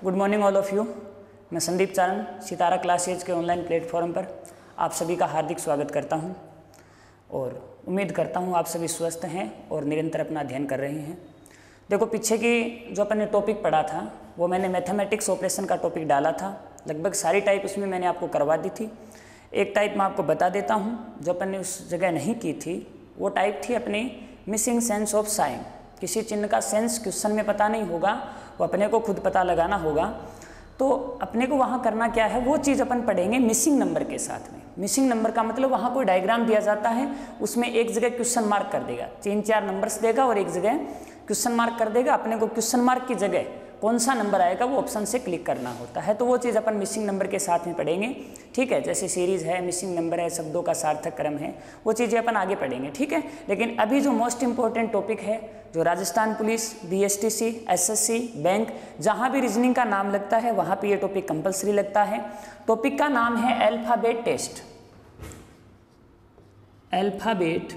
Good morning all of you. मैं Sandeep Charan Sitara classes के online platform पर आप सभी का हार्दिक स्वागत करता हूं और उम्मीद करता हूं आप सभी स्वस्थ हैं और निरंतर अपना अध्ययन कर रहे हैं। देखो, पीछे की जो अपन ने टॉपिक पढ़ा था वो मैंने मैथमेटिक्स ऑपरेशन का टॉपिक डाला था। लगभग सारी टाइप उसमें मैंने आपको करवा दी थी। एक टाइप मैं आपको बता देता हूँ जो अपन ने उस जगह नहीं की थी। वो टाइप थी अपनी मिसिंग सेंस ऑफ साइन। किसी चिन्ह का सेंस क्वेश्चन में पता नहीं होगा, वो अपने को खुद पता लगाना होगा। तो अपने को वहाँ करना क्या है, वो चीज़ अपन पढ़ेंगे मिसिंग नंबर के साथ में। मिसिंग नंबर का मतलब वहाँ कोई डायग्राम दिया जाता है, उसमें एक जगह क्वेश्चन मार्क कर देगा, 3-4 नंबर्स देगा और एक जगह क्वेश्चन मार्क कर देगा। अपने को क्वेश्चन मार्क की जगह कौन सा नंबर आएगा वो ऑप्शन से क्लिक करना होता है। तो वो चीज़ अपन मिसिंग नंबर के साथ में पढ़ेंगे, ठीक है। जैसे सीरीज़ है, मिसिंग नंबर है, शब्दों का सार्थक क्रम है, वो चीज़ें अपन आगे पढ़ेंगे, ठीक है। लेकिन अभी जो मोस्ट इंपॉर्टेंट टॉपिक है, जो Rajasthan police, BSTC, SSC, bank, जहाँ भी रीजनिंग का नाम लगता है वहाँ पे ये टॉपिक कंपलसरी लगता है। टॉपिक का नाम है अल्फ़ाबेट टेस्ट। अल्फ़ाबेट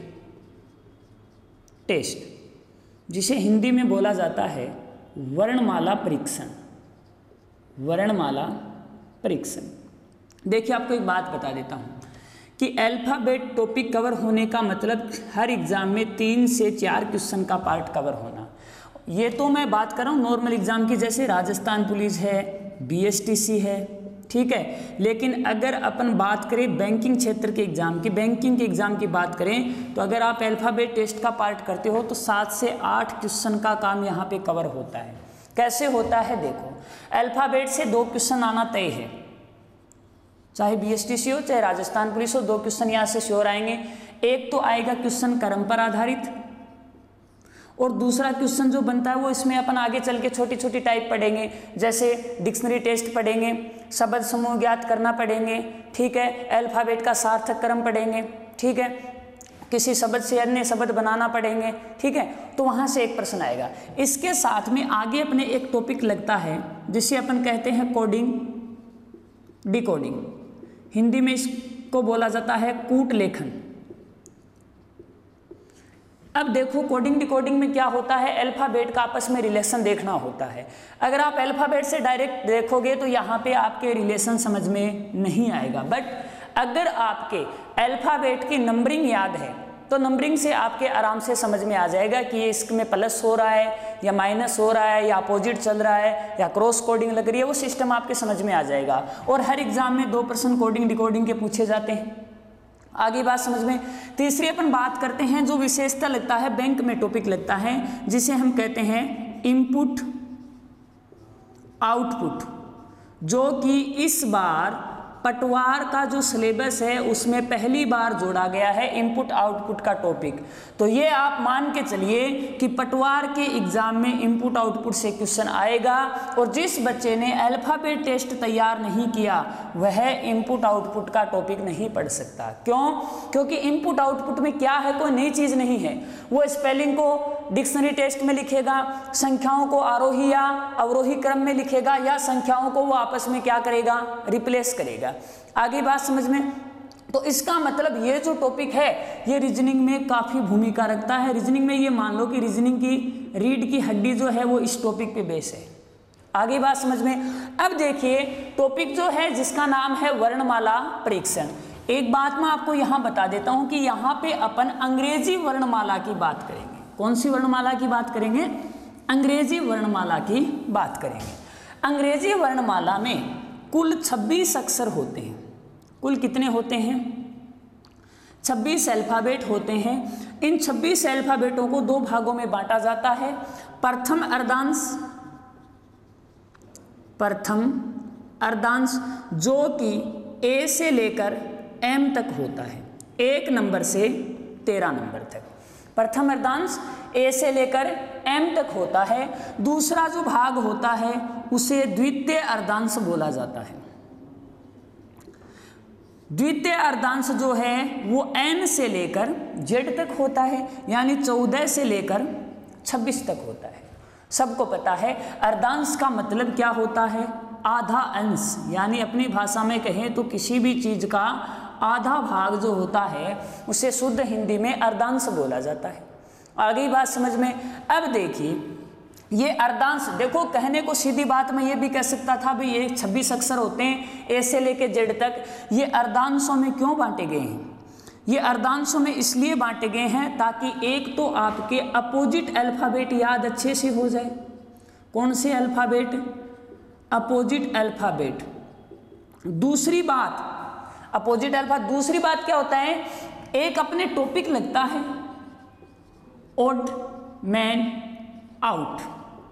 टेस्ट, जिसे हिंदी में बोला जाता है वर्णमाला परीक्षण। वर्णमाला परीक्षण। देखिए, आपको एक बात बता देता हूँ कि अल्फ़ाबेट टॉपिक कवर होने का मतलब हर एग्ज़ाम में 3 से 4 क्वेश्चन का पार्ट कवर होना। ये तो मैं बात कर रहा हूँ नॉर्मल एग्ज़ाम की, जैसे राजस्थान पुलिस है, BSTC है, ठीक है। लेकिन अगर अपन बात करें बैंकिंग क्षेत्र के एग्ज़ाम की, बैंकिंग के एग्ज़ाम की बात करें, तो अगर आप अल्फ़ाबेट टेस्ट का पार्ट करते हो तो 7 से 8 क्वेश्चन का काम यहाँ पे कवर होता है। कैसे होता है देखो, अल्फ़ाबेट से 2 क्वेश्चन आना तय है, चाहे BSTC हो चाहे राजस्थान पुलिस हो, 2 क्वेश्चन यहाँ से श्योर आएंगे। एक तो आएगा क्वेश्चन क्रम पर आधारित, और दूसरा क्वेश्चन जो बनता है वो इसमें अपन आगे चल के छोटी छोटी टाइप पढ़ेंगे, जैसे डिक्शनरी टेस्ट पढ़ेंगे, शब्द समूह ज्ञात करना पढ़ेंगे, ठीक है। अल्फ़ाबेट का सार्थक क्रम पढ़ेंगे, ठीक है। किसी शब्द से अन्य शब्द बनाना पढ़ेंगे, ठीक है। तो वहाँ से एक प्रश्न आएगा। इसके साथ में आगे अपने एक टॉपिक लगता है जिसे अपन कहते हैं कोडिंग डिकोडिंग। हिंदी में इसको बोला जाता है कूट लेखन। अब देखो, कोडिंग डिकोडिंग में क्या होता है, अल्फ़ाबेट का आपस में रिलेशन देखना होता है। अगर आप अल्फ़ाबेट से डायरेक्ट देखोगे तो यहाँ पे आपके रिलेशन समझ में नहीं आएगा। बट अगर आपके अल्फ़ाबेट की नंबरिंग याद है तो नंबरिंग से आपके आराम से समझ में आ जाएगा कि ये इसमें प्लस हो रहा है या माइनस हो रहा है या अपोजिट चल रहा है या क्रॉस कोडिंग लग रही है, वो सिस्टम आपके समझ में आ जाएगा। और हर एग्जाम में 2 प्रश्न कोडिंग डिकोडिंग के पूछे जाते हैं। आगे बात समझ में। तीसरी अपन बात करते हैं जो विशेषता लगता है, बैंक में टॉपिक लगता है जिसे हम कहते हैं इनपुट आउटपुट, जो कि इस बार पटवार का जो सिलेबस है उसमें पहली बार जोड़ा गया है इनपुट आउटपुट का टॉपिक। तो ये आप मान के चलिए कि पटवार के एग्जाम में इनपुट आउटपुट से क्वेश्चन आएगा, और जिस बच्चे ने अल्फ़ाबेट टेस्ट तैयार नहीं किया वह इनपुट आउटपुट का टॉपिक नहीं पढ़ सकता। क्यों? क्योंकि इनपुट आउटपुट में क्या है, कोई नई चीज़ नहीं है। वो स्पेलिंग को डिक्शनरी टेस्ट में लिखेगा, संख्याओं को आरोही या अवरोही क्रम में लिखेगा, या संख्याओं को वो आपस में क्या करेगा, रिप्लेस करेगा। आगे बात समझ में। तो इसका मतलब ये जो टॉपिक है ये रीजनिंग में काफ़ी भूमिका रखता है। रीजनिंग में ये मान लो कि रीजनिंग की रीढ़ की हड्डी जो है वो इस टॉपिक पे बेस है। आगे बात समझ में। अब देखिए, टॉपिक जो है जिसका नाम है वर्णमाला परीक्षण। एक बात मैं आपको यहाँ बता देता हूँ कि यहाँ पे अपन अंग्रेजी वर्णमाला की बात करेंगे। कौन सी वर्णमाला की बात करेंगे? अंग्रेजी वर्णमाला की बात करेंगे। अंग्रेजी वर्णमाला में कुल 26 अक्षर होते हैं। कुल कितने होते हैं? 26 अल्फ़ाबेट होते हैं। इन 26 अल्फ़ाबेटों को 2 भागों में बांटा जाता है। प्रथम अर्धांश जो कि A से लेकर M तक होता है, 1 नंबर से 13 नंबर तक। प्रथम अर्धांश A से लेकर M तक होता है। दूसरा जो भाग होता है उसे द्वितीय अर्धांश बोला जाता है। द्वितीय अर्धांश जो है वो N से लेकर Z तक होता है, यानी 14 से लेकर 26 तक होता है। सबको पता है अर्धांश का मतलब क्या होता है, आधा अंश, यानी अपनी भाषा में कहें तो किसी भी चीज़ का आधा भाग जो होता है उसे शुद्ध हिंदी में अर्धांश बोला जाता है। आगे बात समझ में। अब देखिए, ये अर्धांश, देखो कहने को सीधी बात मैं ये भी कह सकता था भाई ये 26 अक्षर होते हैं ए से लेके जेड तक, ये अर्धांशों में क्यों बांटे गए हैं? ये अर्धांशों में इसलिए बांटे गए हैं ताकि एक तो आपके अपोजिट अल्फाबेट याद अच्छे से हो जाए। कौन से अल्फाबेट? Opposite alphabet. दूसरी बात अपोजिट अल्फाबेट, दूसरी बात क्या होता है, एक अपने टॉपिक लगता है, ओड मैन आउट,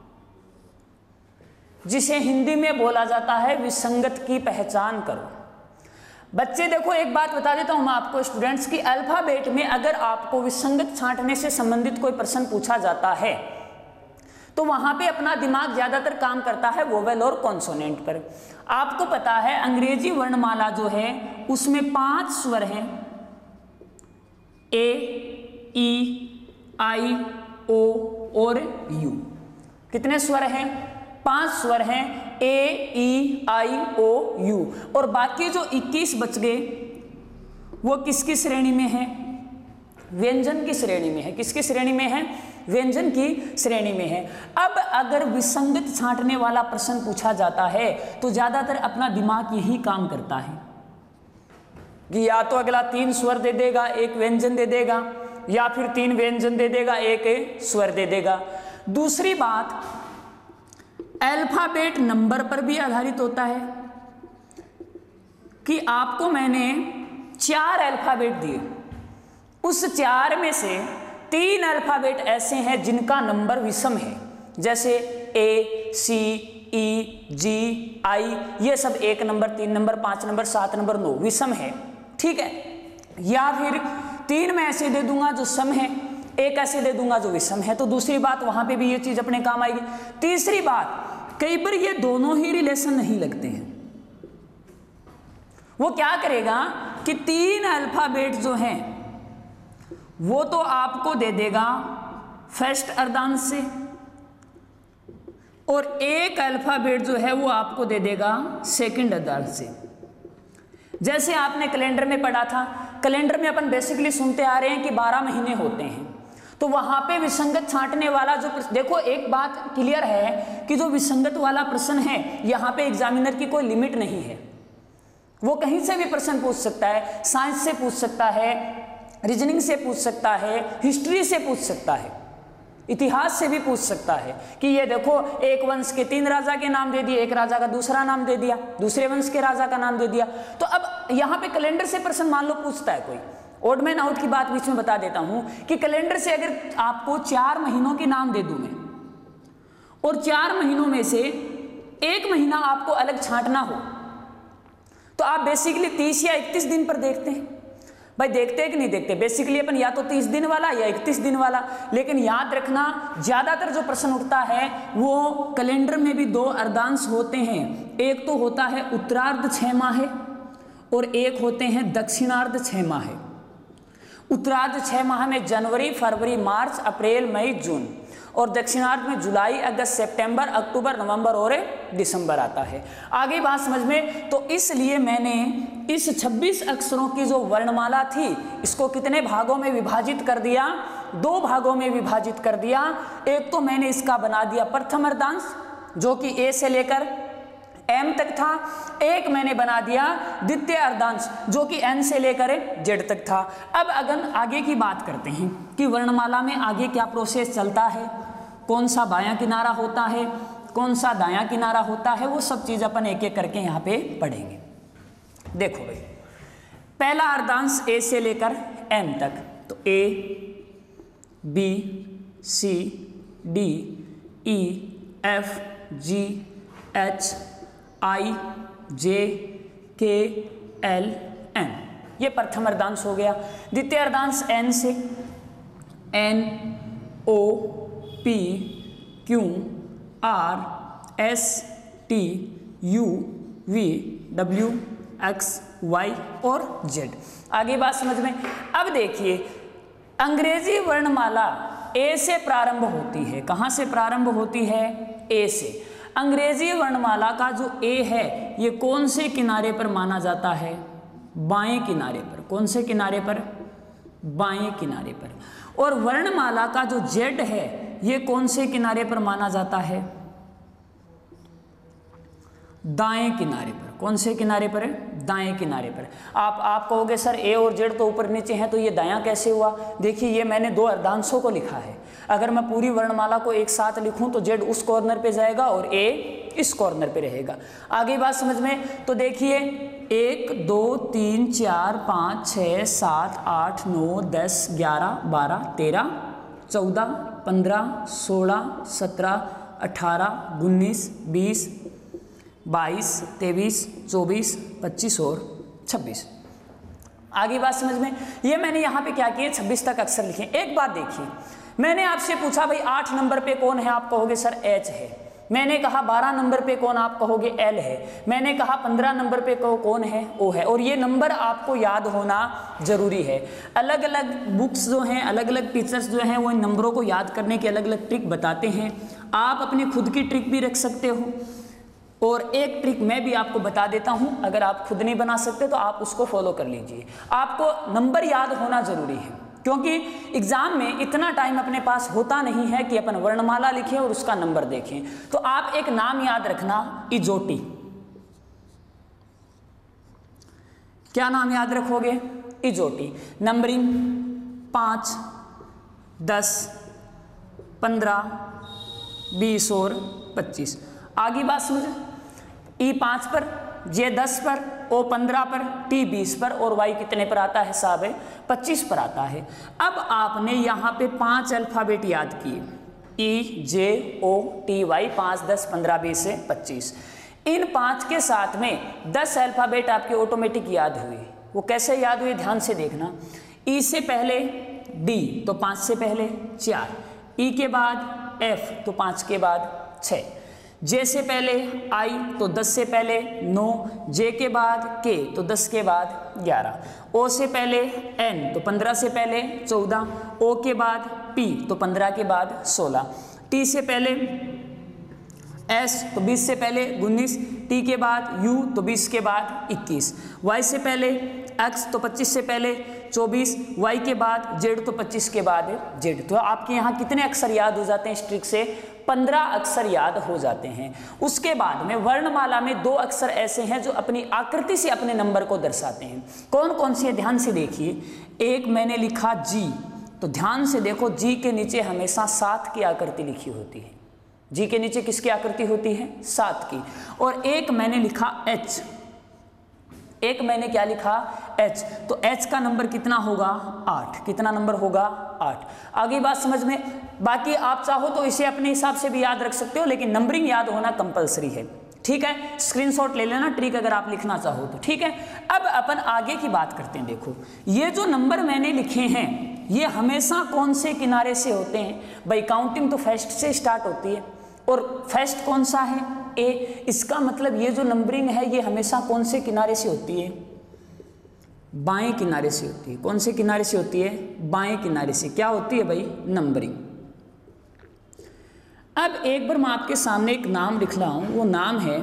जिसे हिंदी में बोला जाता है विसंगत की पहचान करो। बच्चे देखो एक बात बता देता हूं मैं आपको स्टूडेंट्स की, अल्फाबेट में अगर आपको विसंगत छांटने से संबंधित कोई प्रश्न पूछा जाता है तो वहां पे अपना दिमाग ज्यादातर काम करता है वोवेल और कॉन्सोनेंट पर। आपको पता है अंग्रेजी वर्णमाला जो है उसमें 5 स्वर हैं, ए, ई, आई, ओ और यू। कितने स्वर हैं? 5 स्वर हैं, ए, ई, आई, ओ, यू। और बाकी जो 21 बच गए वो किसकी श्रेणी में है? व्यंजन की श्रेणी में है। किसकी श्रेणी में है? व्यंजन की श्रेणी में है। अब अगर विसंगत छांटने वाला प्रश्न पूछा जाता है तो ज्यादातर अपना दिमाग यही काम करता है कि या तो अगला 3 स्वर दे देगा, एक व्यंजन दे देगा, या फिर 3 व्यंजन दे देगा, एक स्वर दे देगा। दूसरी बात, अल्फाबेट नंबर पर भी आधारित होता है कि आपको मैंने 4 अल्फाबेट दिए, उस 4 में से 3 अल्फाबेट ऐसे हैं जिनका नंबर विषम है, जैसे ए, सी, ई, जी, आई, ये सब 1 नंबर, 3 नंबर, 5 नंबर, 7 नंबर, 9 विषम है, ठीक है। या फिर 3 में ऐसे दे दूंगा जो सम है, 1 ऐसे दे दूंगा जो विषम है, तो दूसरी बात वहां पे भी ये चीज अपने काम आएगी। तीसरी बात, कई बार ये दोनों ही रिलेशन नहीं लगते हैं। वो क्या करेगा कि 3 अल्फाबेट जो हैं वो तो आपको दे देगा फर्स्ट अर्धांश से, और 1 अल्फाबेट जो है वो आपको दे देगा सेकंड अर्धांश से। जैसे आपने कैलेंडर में पढ़ा था, कैलेंडर में अपन बेसिकली सुनते आ रहे हैं कि 12 महीने होते हैं, तो वहां पे विसंगत छांटने वाला जो देखो एक बात क्लियर है कि जो विसंगत वाला प्रश्न है यहाँ पे एग्जामिनर की कोई लिमिट नहीं है, वो कहीं से भी प्रश्न पूछ सकता है, साइंस से पूछ सकता है, रीजनिंग से पूछ सकता है, हिस्ट्री से पूछ सकता है, इतिहास से भी पूछ सकता है कि ये देखो एक वंश के 3 राजा के नाम दे दिए, एक राजा का दूसरा नाम दे दिया, दूसरे वंश के राजा का नाम दे दिया। तो अब यहाँ पे कैलेंडर से प्रश्न मान लो पूछता है कोई, ओड मैन आउट की बात बीच में बता देता हूं कि कैलेंडर से अगर आपको 4 महीनों के नाम दे दूं मैं, और 4 महीनों में से 1 महीना आपको अलग छांटना हो, तो आप बेसिकली 30 या 31 दिन पर देखते हैं। भाई देखते हैं कि नहीं देखते? बेसिकली अपन या तो 30 दिन वाला या 31 दिन वाला। लेकिन याद रखना ज्यादातर जो प्रश्न उठता है वो कैलेंडर में भी 2 अर्धांश होते हैं, एक तो होता है उत्तरार्ध 6 माह और एक होते हैं दक्षिणार्ध 6 माह। उत्तरार्ध 6 माह में जनवरी, फरवरी, मार्च, अप्रैल, मई, जून, और दक्षिणार्ध में जुलाई, अगस्त, सितंबर, अक्टूबर, नवंबर और दिसंबर आता है। आगे बात समझ में? तो इसलिए मैंने इस 26 अक्षरों की जो वर्णमाला थी इसको कितने भागों में विभाजित कर दिया? 2 भागों में विभाजित कर दिया। एक तो मैंने इसका बना दिया प्रथम अर्धांश जो कि ए से लेकर एम तक था, एक मैंने बना दिया द्वितीय अर्धांश जो कि एन से लेकर जेड तक था। अब अगर आगे की बात करते हैं कि वर्णमाला में आगे क्या प्रोसेस चलता है, कौन सा बायां किनारा होता है, कौन सा दायां किनारा होता है, वो सब चीज अपन एक एक करके यहाँ पे पढ़ेंगे। देखो भाई, पहला अर्धांश ए से लेकर एम तक, तो A, B, C, D, E, F, G, H, I, J, K, L, M, ये प्रथम अर्धांश हो गया। द्वितीय अर्धांश एन से N, O, P, Q, R, S, T, U, V, W, X, Y और जेड। आगे बात समझ में? अब देखिए, अंग्रेजी वर्णमाला ए से प्रारंभ होती है। कहाँ से प्रारंभ होती है? ए से। अंग्रेजी वर्णमाला का जो ए है ये कौन से किनारे पर माना जाता है? बाएं किनारे पर। कौन से किनारे पर? बाएं किनारे पर। और वर्णमाला का जो जेड है ये कौन से किनारे पर माना जाता है? दाएं किनारे पर। कौन से किनारे पर है? दाएं किनारे पर। आप कहोगे सर ए और जेड तो ऊपर नीचे हैं, तो ये दायां कैसे हुआ? देखिए ये मैंने दो अर्धांशों को लिखा है। अगर मैं पूरी वर्णमाला को एक साथ लिखूं तो जेड उस कॉर्नर पे जाएगा और ए इस कॉर्नर पे रहेगा। आगे बात समझ में? तो देखिए 1 2 3 4 5 6 7 8 9 10 11 12 13 14 15 16 17 18 19 20 22 23 24 25 और 26। आगे बात समझ में? ये मैंने यहाँ पे क्या किए, 26 तक अक्षर लिखे। एक बात देखिए, मैंने आपसे पूछा भाई 8 नंबर पे कौन है, आप कहोगे सर एच है। मैंने कहा 12 नंबर पे कौन, आप कहोगे एल है। मैंने कहा 15 नंबर पे कौन है, ओ है। और ये नंबर आपको याद होना जरूरी है। अलग अलग बुक्स जो हैं, अलग अलग टीचर्स जो हैं, वो इन नंबरों को याद करने की अलग अलग ट्रिक बताते हैं। आप अपनी खुद की ट्रिक भी रख सकते हो, और एक ट्रिक मैं भी आपको बता देता हूं। अगर आप खुद नहीं बना सकते तो आप उसको फॉलो कर लीजिए। आपको नंबर याद होना जरूरी है, क्योंकि एग्जाम में इतना टाइम अपने पास होता नहीं है कि अपन वर्णमाला लिखें और उसका नंबर देखें। तो आप एक नाम याद रखना, इजोटी। क्या नाम याद रखोगे? इजोटी। नंबरिंग 5 10 15 20 और 25। आगे बात समझ? ई 5 पर, जे 10 पर, ओ 15 पर, टी 20 पर और वाई कितने पर आता है साहब? 25 पर आता है। अब आपने यहाँ पे 5 अल्फाबेट याद किए, ई जे ओ टी वाई, 5 10 15 20 से 25। इन 5 के साथ में 10 अल्फाबेट आपके ऑटोमेटिक याद हुए। वो कैसे याद हुए, ध्यान से देखना। ई से पहले डी तो 5 से पहले 4, ई के बाद एफ तो 5 के बाद 6, जे से पहले आई तो 10 से पहले 9, जे के बाद के तो 10 के बाद 11, ओ से पहले एन तो 15 से पहले 14, ओ के बाद पी तो 15 के बाद 16, टी से पहले एस तो 20 से पहले 19, टी के बाद यू तो 20 के बाद 21, वाई से पहले एक्स तो 25 से पहले 24, वाई के बाद जेड तो 25 के बाद जेड। तो आपके यहाँ कितने अक्षर याद हो जाते हैं इस ट्रिक से? 15 अक्षर याद हो जाते हैं। उसके बाद में वर्णमाला में 2 अक्षर ऐसे हैं जो अपनी आकृति से अपने नंबर को दर्शाते हैं। कौन कौन से? ध्यान से देखिए। एक मैंने लिखा जी, तो ध्यान से देखो, जी के नीचे हमेशा 7 की आकृति लिखी होती है। जी के नीचे किसकी आकृति होती है? 7 की। और एक मैंने लिखा एच, एक मैंने क्या लिखा? एच। तो एच का नंबर कितना होगा? 8। कितना नंबर होगा? 8। आगे बात समझ में? बाकी आप चाहो तो इसे अपने हिसाब से भी याद रख सकते हो, लेकिन नंबरिंग याद होना कंपलसरी है। ठीक है, स्क्रीनशॉट ले लेना ट्रिक अगर आप लिखना चाहो तो। ठीक है, अब अपन आगे की बात करते हैं। देखो ये जो नंबर मैंने लिखे हैं ये हमेशा कौन से किनारे से होते हैं? भाई काउंटिंग तो फर्स्ट से स्टार्ट होती है, और फर्स्ट कौन सा है? ए। इसका मतलब ये जो नंबरिंग है ये हमेशा कौन से किनारे से होती है? बाएं किनारे से होती है। कौन से किनारे से होती है? बाएं किनारे से। क्या होती है भाई? नंबरिंग। अब एक बार मैं आपके सामने एक नाम लिख रहा हूं, वो नाम है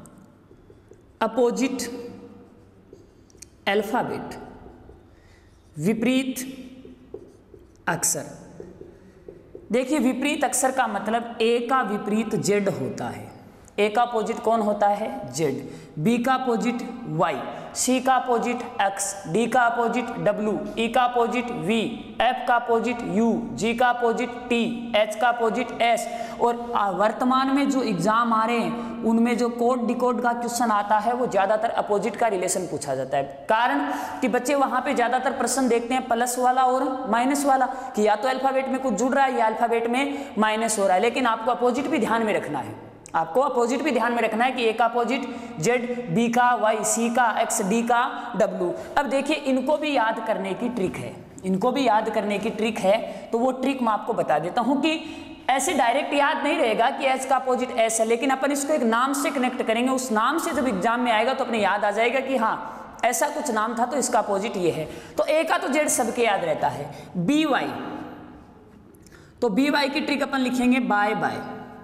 अपोजिट अल्फाबेट, विपरीत अक्षर। देखिए विपरीत अक्षर का मतलब ए का विपरीत जेड होता है। ए का अपोजिट कौन होता है? जेड। बी का अपोजिट वाई, सी का अपोजिट एक्स, डी का अपोजिट डब्ल्यू, ई का अपोजिट वी, एफ का अपोजिट यू, जी का अपोजिट टी, एच का अपोजिट एस। और वर्तमान में जो एग्जाम आ रहे हैं उनमें जो कोड डिकोड का क्वेश्चन आता है वो ज्यादातर अपोजिट का रिलेशन पूछा जाता है। कारण कि बच्चे वहां पे ज्यादातर प्रश्न देखते हैं प्लस वाला और माइनस वाला, कि या तो अल्फाबेट में कुछ जुड़ रहा है या अल्फाबेट में माइनस हो रहा है। लेकिन आपको अपोजिट भी ध्यान में रखना है, आपको अपोजिट भी ध्यान में रखना है कि ए का अपोजिट जेड, बी का वाई, सी का एक्स, डी का डब्ल्यू। अब देखिए इनको भी याद करने की ट्रिक है, इनको भी याद करने की ट्रिक है। तो वो ट्रिक मैं आपको बता देता हूं कि ऐसे डायरेक्ट याद नहीं रहेगा कि एच का अपोजिट एस है, लेकिन अपन इसको एक नाम से कनेक्ट करेंगे। उस नाम से जब एग्जाम में आएगा तो अपने याद आ जाएगा कि हाँ ऐसा कुछ नाम था तो इसका अपोजिट ये है। तो ए का तो जेड सबके याद रहता है। बी वाई, तो बी वाई की ट्रिक अपन लिखेंगे बाय बाय।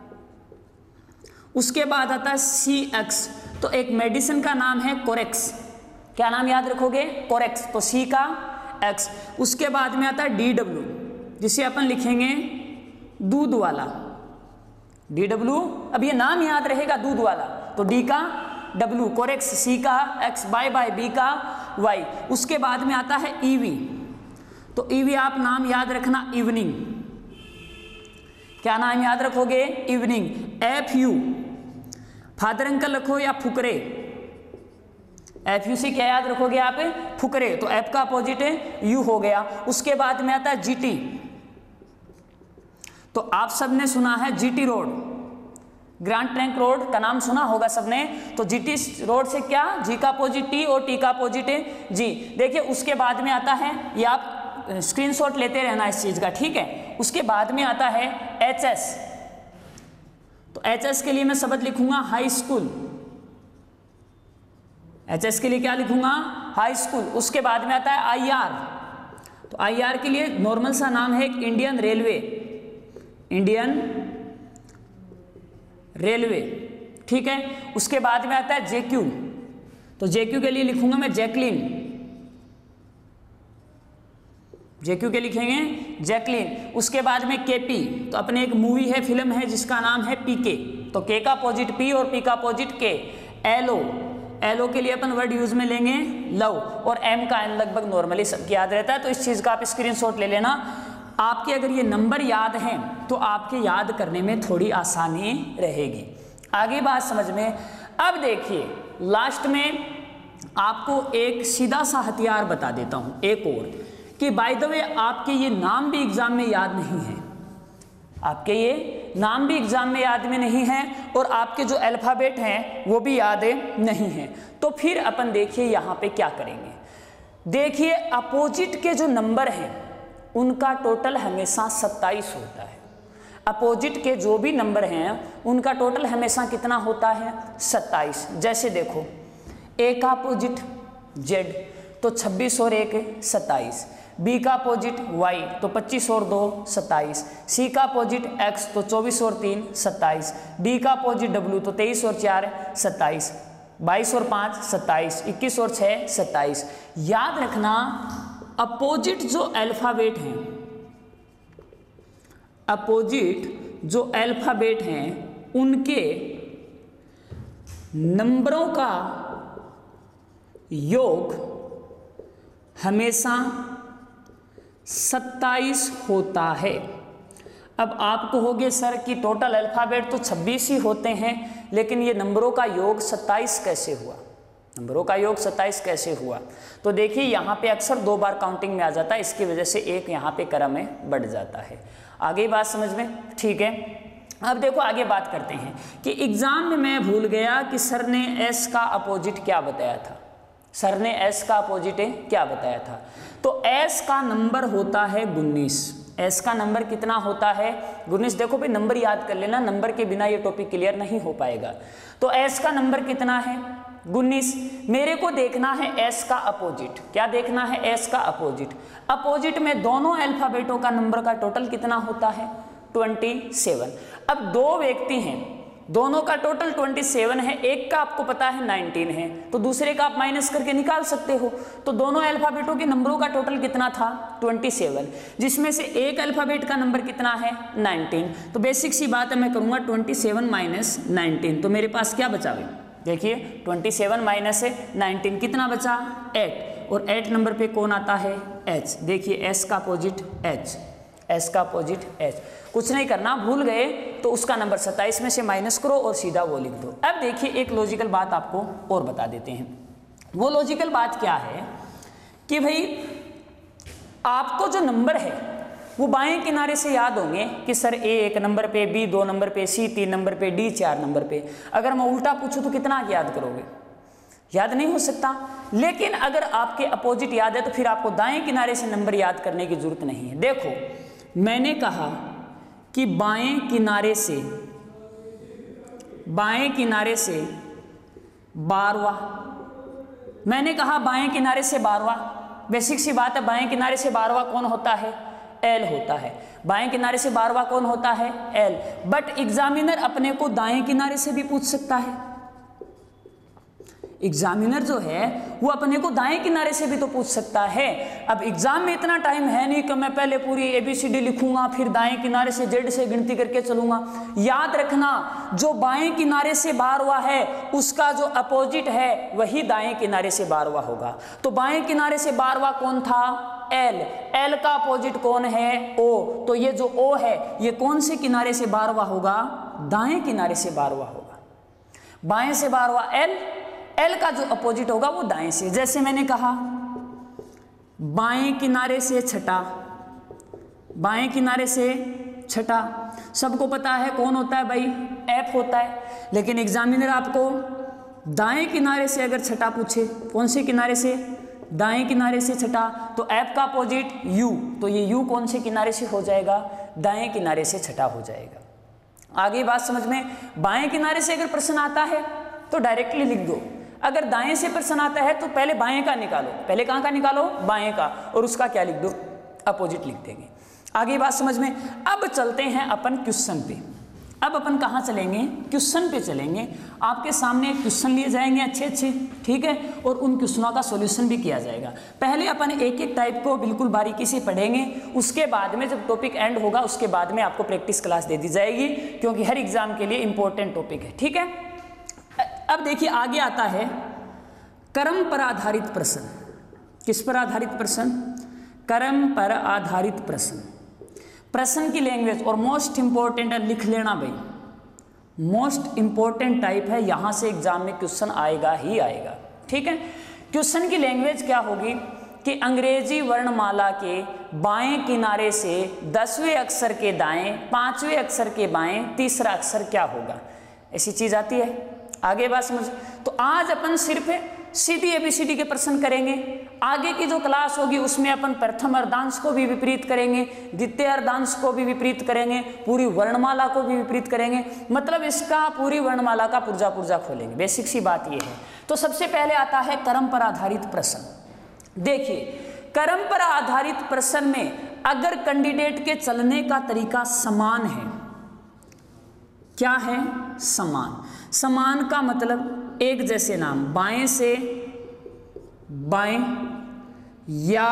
उसके बाद आता है सी एक्स, तो एक मेडिसिन का नाम है कोरेक्स। क्या नाम याद रखोगे? कोरेक्स। तो सी का एक्स। उसके बाद में आता है डी डब्ल्यू, जिसे अपन लिखेंगे दूध वाला, DW, अब ये नाम याद रहेगा दूध वाला, तो D का W, कोरेक्स, C का X, बाय B का Y। उसके बाद में आता है EV, तो EV आप नाम याद रखना इवनिंग, क्या नाम याद रखोगे? इवनिंग। FU फादर अंकल रखो या फुकरे, FU से क्या याद रखोगे आप? फुकरे, तो F का अपोजिट है U हो गया। उसके बाद में आता है GT, तो आप सबने सुना है GT road, grand trunk road का नाम सुना होगा सबने, तो GT रोड से क्या? G का अपोजिट T और T का अपोजिट है G। देखिए उसके बाद में आता है, ये आप स्क्रीनशॉट लेते रहना इस चीज का, ठीक है। उसके बाद में आता है HS, तो HS के लिए मैं शब्द लिखूंगा हाई स्कूल, HS के लिए क्या लिखूंगा? High school. उसके बाद में आता है IR, तो IR के लिए नॉर्मल सा नाम है इंडियन रेलवे, इंडियन रेलवे, ठीक है। उसके बाद में आता है JQ, तो JQ के लिए लिखूंगा मैं जैकलिन, JQ के लिखेंगे जैकलिन। उसके बाद में KP, तो अपने एक मूवी है, फिल्म है जिसका नाम है PK, तो K का अपोजिट P और P का अपोजिट K। LO के लिए अपन वर्ड यूज में लेंगे लव, और M का N लगभग नॉर्मली सबको याद रहता है, तो इस चीज का आप स्क्रीनशॉट ले लेना। आपके अगर ये नंबर याद हैं तो आपके याद करने में थोड़ी आसानी रहेगी। आगे बात समझ में। अब देखिए लास्ट में आपको एक सीधा सा हथियार बता देता हूं एक और, कि बाय द वे आपके ये नाम भी एग्जाम में याद नहीं है, आपके ये नाम भी एग्जाम में याद में नहीं है, और आपके जो अल्फाबेट हैं वो भी याद नहीं है। तो फिर अपन देखिए यहाँ पे क्या करेंगे। देखिए अपोजिट के जो नंबर हैं उनका टोटल हमेशा 27 होता है। अपोजिट के जो भी नंबर हैं उनका टोटल हमेशा कितना होता है? 27। जैसे देखो A का अपोजिट Z, तो 26 और 1 27। B का अपोजिट Y, तो 25 और 2 27। C का अपोजिट X, तो 24 और 3 27। D का अपोजिट W, तो 23 और 4 27। 22 और 5 27। 21 और 6 27। याद रखना अपोजिट जो अल्फाबेट हैं, अपोजिट जो अल्फाबेट हैं उनके नंबरों का योग हमेशा 27 होता है। अब आप कहोगे सर कि टोटल अल्फाबेट तो 26 ही होते हैं, लेकिन ये नंबरों का योग 27 कैसे हुआ? नंबरों का योग 27 कैसे हुआ? तो देखिए यहाँ पे अक्सर 2 बार काउंटिंग में आ जाता है, इसकी वजह से एक यहाँ पे क्रम में बढ़ जाता है। आगे बात समझ में, ठीक है। अब देखो आगे बात करते हैं कि एग्जाम में मैं भूल गया कि सर ने S का अपोजिट क्या बताया था। सर ने S का अपोजिट क्या बताया था? तो S का नंबर होता है 19। S का नंबर कितना होता है? 19। देखो भाई नंबर याद कर लेना, नंबर के बिना ये टॉपिक क्लियर नहीं हो पाएगा। तो S का नंबर कितना है? 19। मेरे को देखना है S का अपोजिट। क्या देखना है? S का अपोजिट। अपोजिट में दोनों अल्फाबेटों का नंबर का टोटल कितना होता है? 27। अब 2 व्यक्ति हैं, दोनों का टोटल 27 है, एक का आपको पता है 19 है, तो दूसरे का आप माइनस करके निकाल सकते हो। तो दोनों अल्फाबेटों के नंबरों का टोटल कितना था? 27, जिसमें से एक अल्फाबेट का नंबर कितना है? 19। तो बेसिक सी बात है, मैं करूंगा 27 माइनस 19, तो मेरे पास क्या बचा भाई? देखिए 27 माइनस 19 कितना बचा? 8। और 8 नंबर पे कौन आता है? H। देखिए S का अपोजिट H, S का अपोजिट H। कुछ नहीं करना, भूल गए तो उसका नंबर 27 में से माइनस करो और सीधा वो लिख दो। अब देखिए एक लॉजिकल बात आपको और बता देते हैं। वो लॉजिकल बात क्या है कि भाई आपको जो नंबर है वो बाएं किनारे से याद होंगे कि सर A 1 नंबर पे, B 2 नंबर पे, C 3 नंबर पे, D 4 नंबर पे। अगर मैं उल्टा पूछूं तो कितना याद करोगे? याद नहीं हो सकता। लेकिन अगर आपके अपोजिट याद है तो फिर आपको दाएं किनारे से नंबर याद करने की जरूरत नहीं है। देखो मैंने कहा कि बाएं किनारे से 12वां, मैंने कहा बाएं किनारे से 12वां। बेसिक सी बात है, बाएं किनारे से 12वां कौन होता है? L होता है। बाएं किनारे से 12वां कौन होता है? L। बट एग्जामिनर अपने को दाएं किनारे से भी पूछ सकता है। एग्जामिनर जो है वो अपने को दाएं किनारे से भी तो पूछ सकता है। अब एग्जाम में इतना टाइम है नहीं कि मैं पहले पूरी ABCD लिखूंगा फिर दाएं किनारे से Z से गिनती करके चलूंगा। याद रखना, जो बाएं किनारे से 12वां है उसका जो अपोजिट है वही दाएं किनारे से 12वां होगा। तो बाएं किनारे से 12वां कौन था? L का अपोजिट कौन है? O। तो ये जो O है ये कौन से किनारे से 12वां होगा? दाएं किनारे से 12वां होगा। बाएं से 12वां L का जो अपोजिट होगा वो दाएं से। जैसे मैंने कहा बाएं किनारे से छठा, बाएं किनारे से छठा, सबको पता है कौन होता है भाई? F होता है। लेकिन एग्जामिनर आपको दाएं किनारे से अगर छठा पूछे, कौन से किनारे से? दाएं किनारे से छठा, तो F का अपोजिट U, तो ये U कौन से किनारे से हो जाएगा? दाएं किनारे से छठा हो जाएगा। आगे बात समझ में? बाएं किनारे से अगर प्रश्न आता है तो डायरेक्टली लिख दो। अगर दाएं से प्रश्न आता है तो पहले बाएं का निकालो। पहले कहां का निकालो? बाएं का, और उसका क्या लिख दो? अपोजिट लिख देंगे। आगे बात समझ में? अब चलते हैं अपन क्वेश्चन पे। अब अपन कहां चलेंगे? क्वेश्चन पे चलेंगे। आपके सामने क्वेश्चन लिए जाएंगे अच्छे, ठीक है, और उन क्वेश्चनों का सॉल्यूशन भी किया जाएगा। पहले अपन एक एक टाइप को बिल्कुल बारीकी से पढ़ेंगे, उसके बाद में जब टॉपिक एंड होगा उसके बाद में आपको प्रैक्टिस क्लास दे दी जाएगी, क्योंकि हर एग्जाम के लिए इंपॉर्टेंट टॉपिक है, ठीक है। अब देखिए आगे आता है क्रम पर आधारित प्रश्न। किस पर आधारित प्रश्न? क्रम पर आधारित प्रश्न। प्रश्न की लैंग्वेज और मोस्ट इंपॉर्टेंट लिख लेना भाई, मोस्ट इंपॉर्टेंट टाइप है, यहां से एग्जाम में क्वेश्चन आएगा ही आएगा, ठीक है। क्वेश्चन की लैंग्वेज क्या होगी कि अंग्रेजी वर्णमाला के बाएं किनारे से 10वें अक्षर के दाएं, 5वें अक्षर के बाएं, तीसरा अक्षर क्या होगा, ऐसी चीज आती है। आगे बात समझ। तो आज अपन सिर्फ सीधी ABCD के प्रश्न करेंगे। आगे की जो क्लास होगी उसमें अपन प्रथम अर्धांश को भी विपरीत करेंगे, द्वितीय अर्धांश को भी विपरीत करेंगे, पूरी वर्णमाला को भी विपरीत करेंगे, मतलब इसका पूरी वर्णमाला का पुर्जा खोलेंगे। बेसिक सी बात ये है। तो सबसे पहले आता है क्रम पर आधारित प्रश्न। देखिए क्रम पर आधारित प्रश्न में अगर कैंडिडेट के चलने का तरीका समान है, क्या है? समान। समान का मतलब एक जैसे नाम, बाएं से बाएं या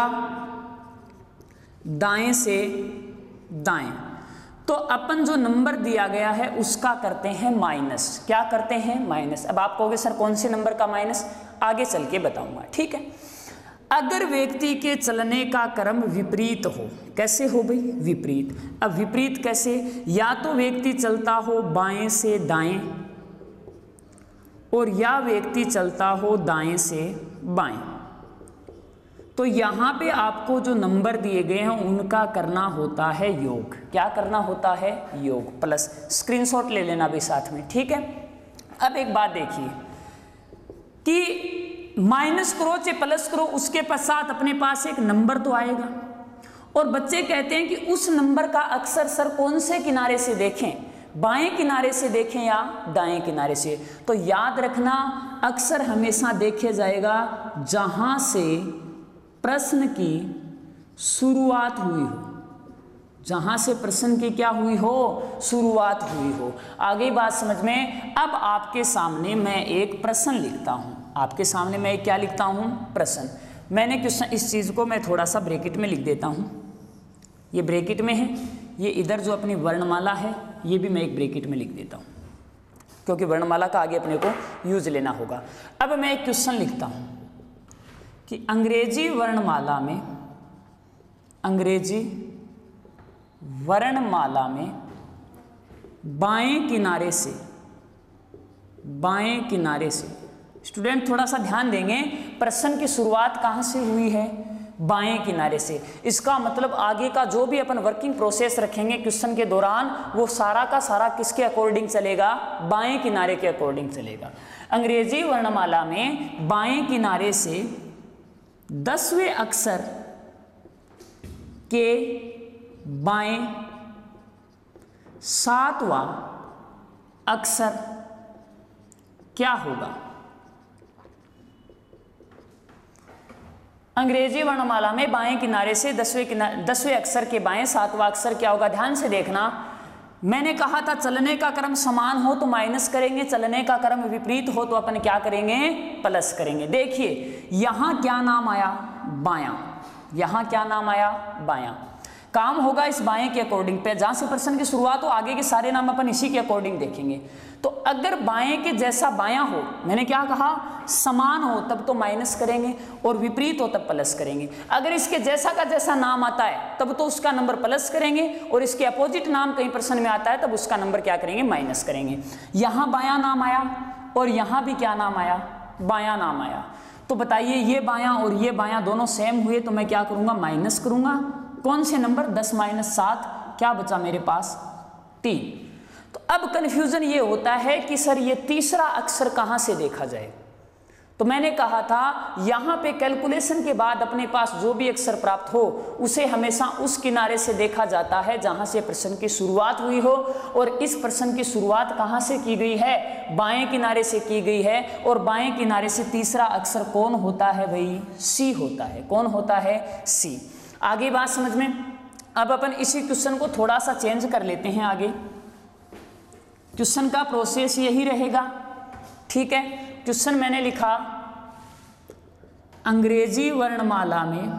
दाएं से दाएं, तो अपन जो नंबर दिया गया है उसका करते हैं माइनस। क्या करते हैं? माइनस। अब आप कहोगे सर कौन से नंबर का माइनस? आगे चल के बताऊंगा, ठीक है। अगर व्यक्ति के चलने का क्रम विपरीत हो, कैसे हो भाई? विपरीत। अब विपरीत कैसे? या तो व्यक्ति चलता हो बाएं से दाएं और या व्यक्ति चलता हो दाएं से बाएं, तो यहां पे आपको जो नंबर दिए गए हैं उनका करना होता है योग। क्या करना होता है? योग। प्लस स्क्रीनशॉट ले लेना भी साथ में, ठीक है। अब एक बात देखिए कि माइनस करो चाहे प्लस करो, उसके पश्चात अपने पास एक नंबर तो आएगा, और बच्चे कहते हैं कि उस नंबर का अक्षर सर कौन से किनारे से देखें, बाएं किनारे से देखें या दाएं किनारे से। तो याद रखना अक्षर हमेशा देखे जाएगा जहां से प्रश्न की शुरुआत हुई हो, जहां से प्रश्न की क्या हुई हो? शुरुआत हुई हो। आगे बात समझ में? अब आपके सामने मैं एक प्रश्न लिखता हूं, आपके सामने मैं क्या लिखता हूं? प्रश्न। मैंने क्वेश्चन, इस चीज को मैं थोड़ा सा ब्रैकेट में लिख देता हूं, ये ब्रैकेट में है, ये इधर जो अपनी वर्णमाला है ये भी मैं एक ब्रैकेट में लिख देता हूं, क्योंकि वर्णमाला का आगे अपने को यूज लेना होगा। अब मैं एक क्वेश्चन लिखता हूं कि अंग्रेजी वर्णमाला में, अंग्रेजी वर्णमाला में बाएं किनारे से, बाएं किनारे से, स्टूडेंट थोड़ा सा ध्यान देंगे, प्रश्न की शुरुआत कहां से हुई है? बाएं किनारे से। इसका मतलब आगे का जो भी अपन वर्किंग प्रोसेस रखेंगे क्वेश्चन के दौरान वो सारा का सारा किसके अकॉर्डिंग चलेगा? बाएं किनारे के अकॉर्डिंग चलेगा। अंग्रेजी वर्णमाला में बाएं किनारे से 10वें अक्षर के बाएं 7वां अक्षर क्या होगा? अंग्रेजी वर्णमाला में बाएं किनारे से 10वें अक्षर के बाएं 7वां अक्षर क्या होगा? ध्यान से देखना, मैंने कहा था चलने का क्रम समान हो तो माइनस करेंगे, चलने का क्रम विपरीत हो तो अपन क्या करेंगे, प्लस करेंगे। देखिए यहां क्या नाम आया, बायां, यहां क्या नाम आया, बायां। काम होगा इस बाएं के अकॉर्डिंग पे, जहां से प्रश्न की शुरुआत हो आगे के सारे नाम अपन इसी के अकॉर्डिंग देखेंगे। तो अगर बाएं के जैसा बायां हो, मैंने क्या कहा, समान हो तब तो माइनस करेंगे और विपरीत हो तब प्लस करेंगे। अगर इसके जैसा का जैसा नाम आता है तब तो उसका नंबर प्लस करेंगे और इसके अपोजिट नाम कहीं प्रश्न में आता है तब उसका नंबर क्या करेंगे, माइनस करेंगे। यहां बायां नाम आया और यहां भी क्या नाम आया, बायां नाम आया। तो बताइए ये बायां और ये बायां दोनों सेम हुए तो मैं क्या करूंगा, माइनस करूंगा। कौन से नंबर, 10 - 7, क्या बचा मेरे पास, 3। तो अब कंफ्यूजन ये होता है कि सर ये तीसरा अक्षर कहां से देखा जाए। तो मैंने कहा था यहां पे कैलकुलेशन के बाद अपने पास जो भी अक्षर प्राप्त हो उसे हमेशा उस किनारे से देखा जाता है जहां से प्रश्न की शुरुआत हुई हो। और इस प्रश्न की शुरुआत कहां से की गई है, बाएं किनारे से की गई है। और बाएं किनारे से तीसरा अक्षर कौन होता है भाई, सी होता है। कौन होता है, सी। आगे बात समझ में। अब अपन इसी क्वेश्चन को थोड़ा सा चेंज कर लेते हैं। आगे क्वेश्चन का प्रोसेस यही रहेगा, ठीक है। क्वेश्चन मैंने लिखा, अंग्रेजी वर्णमाला में,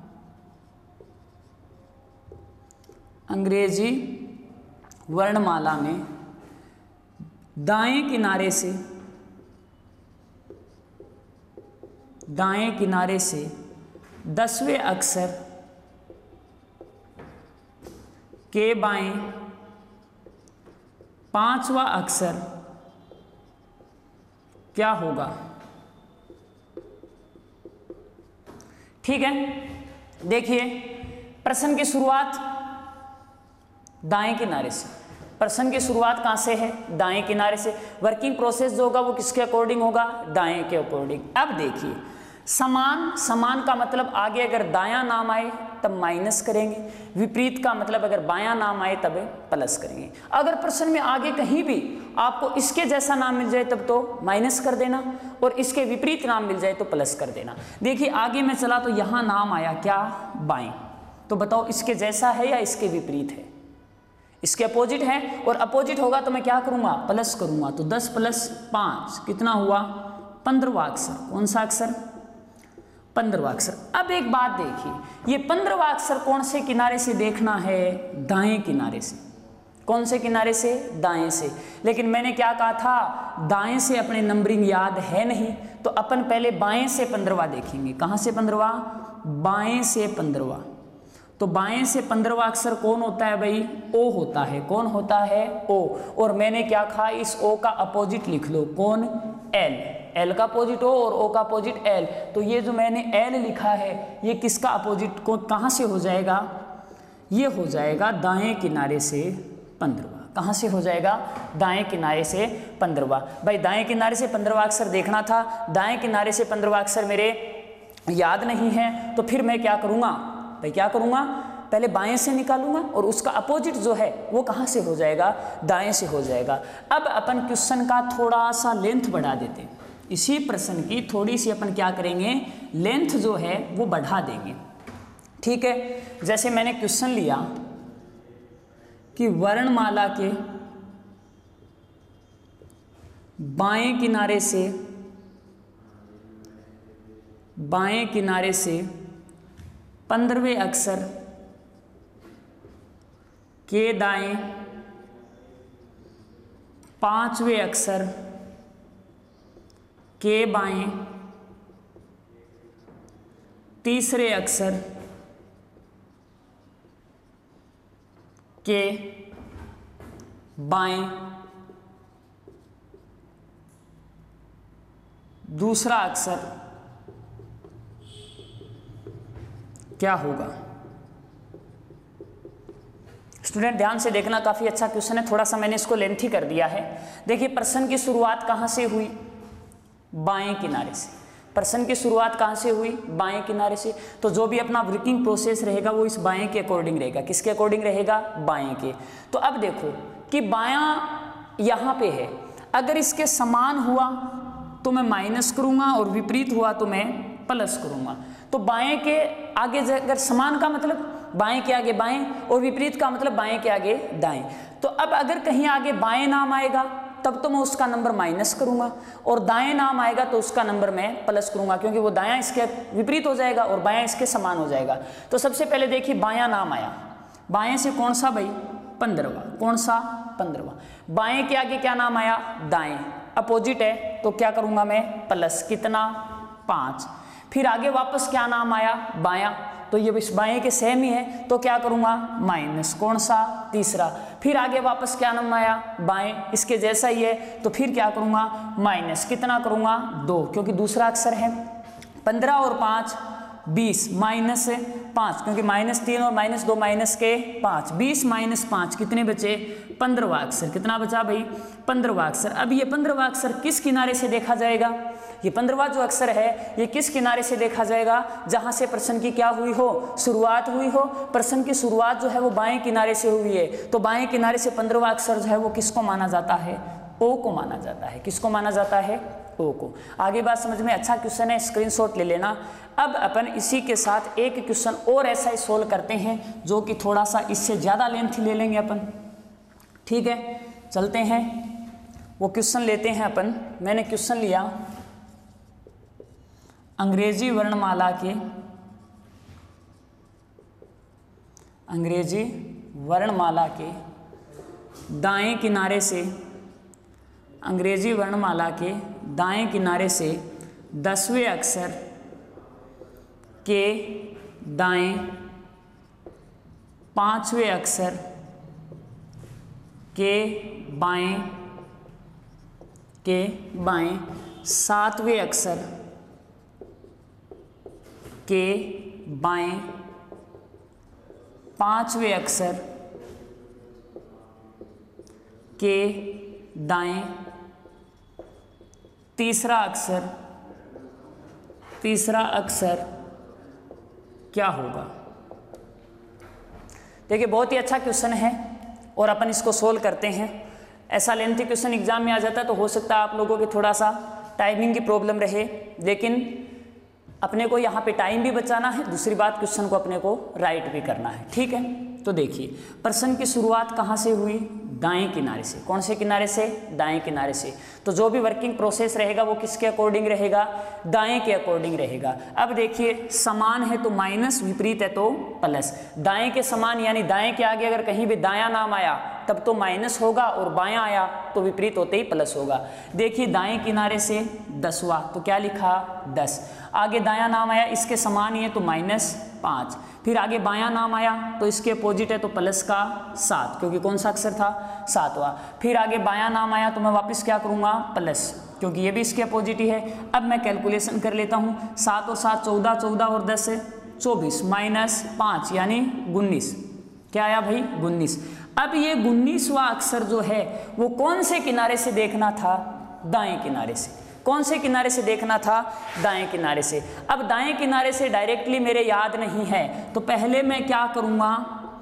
अंग्रेजी वर्णमाला में दाएं किनारे से, दाएं किनारे से 10वें अक्षर के बाएं 5वां अक्षर क्या होगा, ठीक है। देखिए प्रश्न की शुरुआत दाएं किनारे से, प्रश्न की शुरुआत कहां से है, दाएं किनारे से। वर्किंग प्रोसेस जो होगा वो किसके अकॉर्डिंग होगा, दाएं के अकॉर्डिंग। अब देखिए समान, समान का मतलब आगे अगर दायां नाम आए तब माइनस करेंगे, विपरीत का मतलब अगर बायां नाम आए तब प्लस करेंगे। अगर प्रश्न में आगे कहीं भी आपको इसके जैसा नाम मिल जाए तब तो माइनस कर देना और इसके विपरीत नाम मिल जाए तो प्लस कर देना। देखिए आगे मैं चला तो यहां नाम आया क्या, बाएं। तो बताओ इसके जैसा है या इसके विपरीत है, इसके अपोजिट है। और अपोजिट होगा तो मैं क्या करूंगा, प्लस करूंगा। तो 10 + 5 कितना हुआ, 15वां अक्षर। कौन सा अक्षर, 15वां अक्षर। अब एक बात देखिए, ये 15वां अक्षर कौन से किनारे से देखना है, दाएं किनारे से। कौन से किनारे से, दाएं से। लेकिन मैंने क्या कहा था, दाएं से अपने नंबरिंग याद है नहीं, तो अपन पहले बाएं से 15वां देखेंगे। कहां से 15वां, बाएं से 15वां। तो बाएं से 15वां अक्षर कौन होता है भाई, ओ होता है। कौन होता है, ओ। और मैंने क्या कहा, इस ओ का अपोजिट लिख लो, कौन, एल। एल का अपोजिट ओ और ओ का अपोजिट एल। तो ये जो मैंने एल लिखा है ये किसका अपोजिट को कहां से हो जाएगा, ये हो जाएगा दाएं किनारे से 15वां। कहां से हो जाएगा, दाएं किनारे से 15वां। भाई दाएं किनारे से 15वां अक्षर देखना था, दाएं किनारे से 15वां अक्षर मेरे याद नहीं है, तो फिर मैं क्या करूंगा भाई, क्या करूंगा, पहले बाएं से निकालूंगा और उसका अपोजिट जो है वो कहां से हो जाएगा, दाएं से हो जाएगा। अब अपन क्वेश्चन का थोड़ा सा लेंथ बढ़ा देते हैं। इसी प्रश्न की थोड़ी सी अपन क्या करेंगे, लेंथ जो है वो बढ़ा देंगे, ठीक है। जैसे मैंने क्वेश्चन लिया कि वर्णमाला के बाएं किनारे से, बाएं किनारे से 15वें अक्षर के दाएं 5वें अक्षर के बाएं 3रे अक्षर के बाएं 2रा अक्षर क्या होगा। स्टूडेंट ध्यान से देखना, काफी अच्छा क्वेश्चन है, थोड़ा सा मैंने इसको लेंथी कर दिया है। देखिए प्रश्न की शुरुआत कहां से हुई, बाएं किनारे से। प्रश्न की शुरुआत कहां से हुई, बाएं किनारे से। तो जो भी अपना वर्किंग प्रोसेस रहेगा वो इस बाएं के अकॉर्डिंग रहेगा। किसके अकॉर्डिंग रहेगा, बाएं के। तो अब देखो कि बायां यहां पे है, अगर इसके समान हुआ तो मैं माइनस करूंगा और विपरीत हुआ तो मैं प्लस करूंगा। तो बाएं के आगे अगर समान का मतलब बाएं के आगे बाएं और विपरीत का मतलब बाएं के आगे दाएं। तो अब अगर कहीं आगे बाएं नाम आएगा तब तो मैं उसका नंबर माइनस करूंगा, और दाएं नाम आएगा तो उसका नंबर मैं प्लस करूंगा, क्योंकि वो दायां इसके विपरीत हो जाएगा और बायां इसके समान हो जाएगा। तो सबसे पहले देखिए बायां नाम आया, बाएं से कौन सा भाई 15वां, कौन सा 15वां। बाएं के आगे क्या नाम आया दाएं, अपोजिट है तो क्या करूंगा मैं प्लस, कितना 5। फिर आगे वापस क्या नाम आया बायां, तो ये इस बाएं के सेम ही है तो क्या करूंगा माइनस, कौन सा तीसरा। फिर आगे वापस क्या नाम आया बाएं, इसके जैसा ही है तो फिर क्या करूंगा माइनस, कितना करूंगा 2, क्योंकि दूसरा अक्षर है। 15 और 5 20 माइनस 5, क्योंकि -3 और -2 माइनस के 5, 20 माइनस 5 कितने बचे 15वां अक्षर, कितना बचा भाई 15वां अक्षर। अब ये 15वां अक्षर किस किनारे से देखा जाएगा, ये 15वां जो अक्षर है ये किस किनारे से देखा जाएगा, जहां से प्रश्न की क्या हुई हो शुरुआत हुई हो। प्रश्न की शुरुआत जो है वो बाएं किनारे से हुई है, तो बाएं किनारे से 15वां अक्षर जो है वो किसको माना जाता है, ओ को माना जाता है। किसको माना जाता है, ओ को। आगे बात समझ में, अच्छा क्वेश्चन है, स्क्रीनशॉट ले लेना। अब अपन इसी के साथ एक क्वेश्चन और ऐसा ही सोल्व करते हैं जो कि थोड़ा सा इससे ज़्यादा लेंथ ले लेंगे अपन, ठीक है। चलते हैं वो क्वेश्चन लेते हैं अपन। मैंने क्वेश्चन लिया अंग्रेजी वर्णमाला के, अंग्रेजी वर्णमाला के दाएं किनारे से, अंग्रेजी वर्णमाला के दाएं किनारे से 10वें अक्षर के दाएं 5वें अक्षर के बाएं 7वें अक्षर के बाएं 5वें अक्षर के दाएं तीसरा अक्षर क्या होगा। देखिए बहुत ही अच्छा क्वेश्चन है और अपन इसको सोल्व करते हैं। ऐसा लेंथी क्वेश्चन एग्जाम में आ जाता है तो हो सकता है आप लोगों के थोड़ा सा टाइमिंग की प्रॉब्लम रहे, लेकिन अपने को यहाँ पे टाइम भी बचाना है, दूसरी बात क्वेश्चन को अपने को राइट भी करना है, ठीक है। तो देखिए प्रश्न की शुरुआत कहाँ से हुई, दाएं किनारे से। कौन से किनारे से, दाएं किनारे से। तो जो भी वर्किंग प्रोसेस रहेगा वो किसके अकॉर्डिंग रहेगा, दाएं के अकॉर्डिंग रहेगा। अब देखिए समान है तो माइनस, विपरीत है तो प्लस। दाएं के समान यानी दाएं के आगे अगर कहीं भी दायां नाम आया तब तो माइनस होगा, और बायां आया तो विपरीत होते ही प्लस होगा। देखिए दाएं किनारे से 10वां, तो क्या लिखा 10। आगे दायां नाम आया इसके समान ही है तो -5। फिर आगे बायां नाम आया तो इसके अपोजिट है तो प्लस का 7, क्योंकि कौन सा अक्षर था 7वां। फिर आगे बायां नाम आया तो मैं वापस क्या करूंगा प्लस, क्योंकि ये भी इसके अपोजिट ही है। अब मैं कैलकुलेशन कर लेता हूँ, 7 और 7 14, 14 और 10 24 -5 यानी 19। क्या आया भाई 19। अब ये 19वां अक्षर जो है वो कौन से किनारे से देखना था, दाएं किनारे से। कौन से किनारे से देखना था, दाएं किनारे से। अब दाएं किनारे से डायरेक्टली मेरे याद नहीं है तो पहले मैं क्या करूंगा,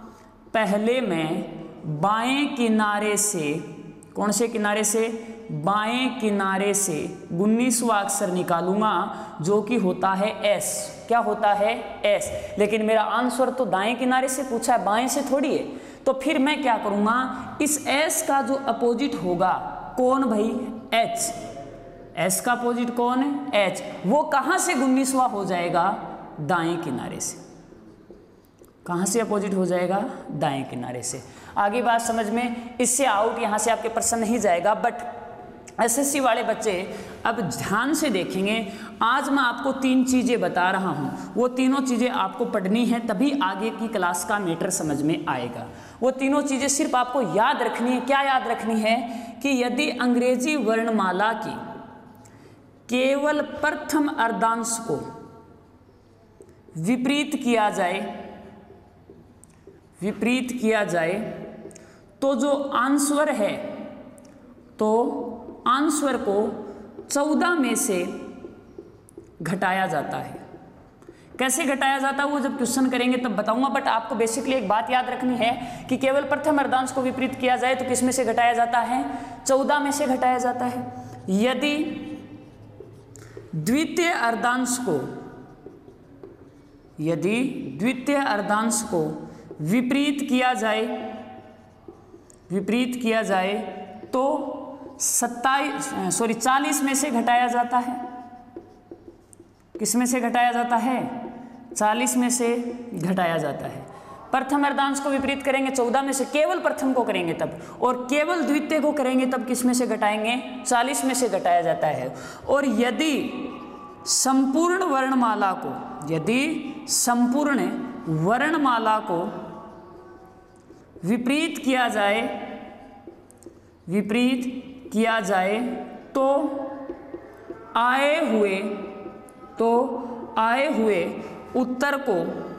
पहले मैं बाएं किनारे से, कौन से किनारे से, बाएं किनारे से 19वां अक्षर निकालूंगा जो कि होता है एस। क्या होता है एस। लेकिन मेरा आंसर तो दाएं किनारे से पूछा है, बाएं से थोड़ी है। तो फिर मैं क्या करूंगा, इस एस का जो अपोजिट होगा कौन भाई, एच। एस का अपोजिट कौन है, एच। वो कहां से 19वां हो जाएगा, दाएं किनारे से। कहां से अपोजिट हो जाएगा, दाएं किनारे से। आगे बात समझ में, इससे आउट यहां से आपके प्रश्न नहीं जाएगा। बट एसएससी वाले बच्चे अब ध्यान से देखेंगे। आज मैं आपको 3 चीजें बता रहा हूं, वो तीनों चीजें आपको पढ़नी है, तभी आगे की क्लास का मैटर समझ में आएगा। वो तीनों चीजें सिर्फ आपको याद रखनी है। क्या याद रखनी है कि यदि अंग्रेजी वर्णमाला की केवल प्रथम अर्धांश को विपरीत किया जाए तो जो आंसर है, तो आंसर को 14 में से घटाया जाता है। कैसे घटाया जाता है वो जब क्वेश्चन करेंगे तब बताऊंगा। बट आपको बेसिकली एक बात याद रखनी है कि केवल प्रथम अर्धांश को विपरीत किया जाए तो किस में से घटाया जाता है, 14 में से घटाया जाता है। यदि द्वितीय अर्धांश को यदि द्वितीय अर्धांश को विपरीत किया जाए तो 40 में से घटाया जाता है। किस में से घटाया जाता है? 40 में से घटाया जाता है। प्रथम अर्धांश को विपरीत करेंगे 14 में से, केवल प्रथम को करेंगे तब, और केवल द्वितीय को करेंगे तब किस में से घटाएंगे? 40 में से घटाया जाता है। और यदि संपूर्ण वर्णमाला को विपरीत किया जाए तो आए हुए उत्तर को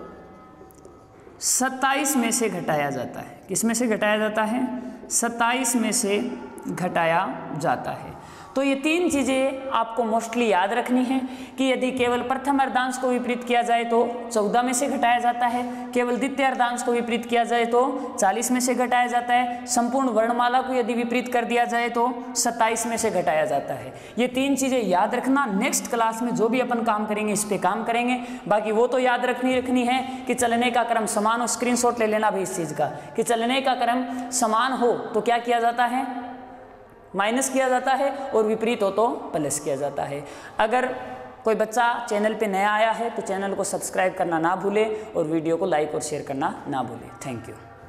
27 में से घटाया जाता है। किस में से घटाया जाता है? 27 में से घटाया जाता है। तो ये 3 चीज़ें आपको मोस्टली याद रखनी है कि यदि केवल प्रथम अर्धांश को विपरीत किया जाए तो 14 में से घटाया जाता है, केवल द्वितीय अर्धांश को विपरीत किया जाए तो 40 में से घटाया जाता है, संपूर्ण वर्णमाला को यदि विपरीत कर दिया जाए तो 27 में से घटाया जाता है। ये 3 चीज़ें याद रखना। नेक्स्ट क्लास में जो भी अपन काम करेंगे इस पर काम करेंगे। बाकी वो तो याद रखनी है कि चलने का क्रम समान हो। स्क्रीनशॉट ले लेना भाई इस चीज़ का कि चलने का क्रम समान हो तो क्या किया जाता है? माइनस किया जाता है, और विपरीत हो तो प्लस किया जाता है। अगर कोई बच्चा चैनल पे नया आया है तो चैनल को सब्सक्राइब करना ना भूले और वीडियो को लाइक और शेयर करना ना भूले। Thank you.